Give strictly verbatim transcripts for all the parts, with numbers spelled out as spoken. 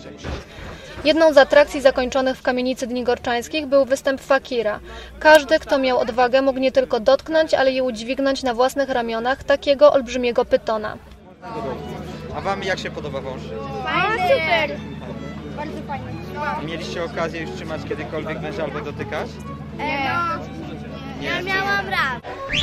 Jedną z atrakcji zakończonych w kamienicy Dni Gorczańskich był występ fakira. Każdy, kto miał odwagę, mógł nie tylko dotknąć, ale i udźwignąć na własnych ramionach takiego olbrzymiego pytona. A wam jak się podoba wąż? Fajny. Super! Bardzo fajny. Mieliście okazję już trzymać kiedykolwiek węża albo dotykać? Nie, no. Ja miałam raz.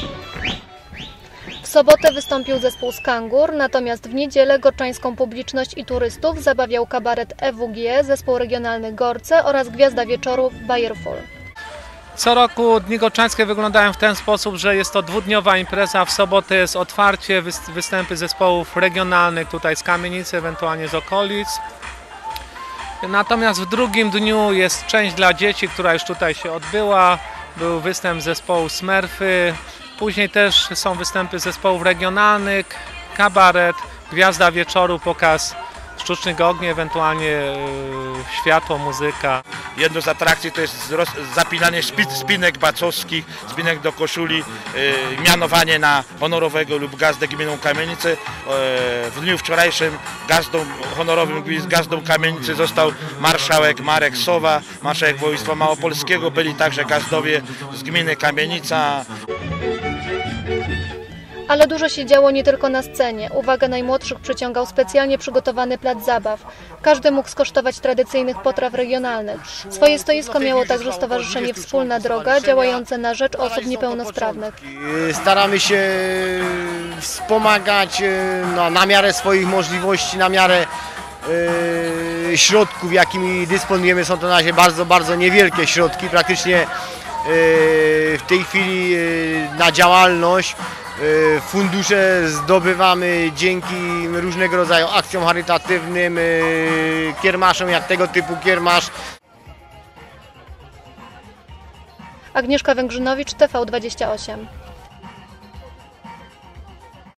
W sobotę wystąpił zespół Skangur, natomiast w niedzielę gorczańską publiczność i turystów zabawiał kabaret E W G, zespół regionalny Gorce oraz gwiazda wieczoru Bayerful. Co roku Dni Gorczańskie wyglądają w ten sposób, że jest to dwudniowa impreza. W sobotę jest otwarcie, występy zespołów regionalnych tutaj z kamienicy, ewentualnie z okolic. Natomiast w drugim dniu jest część dla dzieci, która już tutaj się odbyła. Był występ zespołu Smurfy. Później też są występy zespołów regionalnych, kabaret, gwiazda wieczoru, pokaz sztucznych ogni, ewentualnie yy, światło, muzyka. Jedną z atrakcji to jest zapinanie spinek bacowskich, spinek do koszuli, yy, mianowanie na honorowego lub gazdę gminą Kamienicy. Yy, w dniu wczorajszym gazdą honorowym gazdą Kamienicy został marszałek Marek Sowa, marszałek województwa małopolskiego, byli także gazdowie z gminy Kamienica. Ale dużo się działo nie tylko na scenie. Uwagę najmłodszych przyciągał specjalnie przygotowany plac zabaw. Każdy mógł skosztować tradycyjnych potraw regionalnych. Swoje stoisko miało także Stowarzyszenie Wspólna Droga, działające na rzecz osób niepełnosprawnych. Staramy się wspomagać no, na miarę swoich możliwości, na miarę e, środków, jakimi dysponujemy. Są to na razie bardzo, bardzo niewielkie środki. Praktycznie e, w tej chwili e, na działalność fundusze zdobywamy dzięki różnego rodzaju akcjom charytatywnym, kiermaszom jak tego typu kiermasz. Agnieszka Węgrzynowicz, T V dwadzieścia osiem.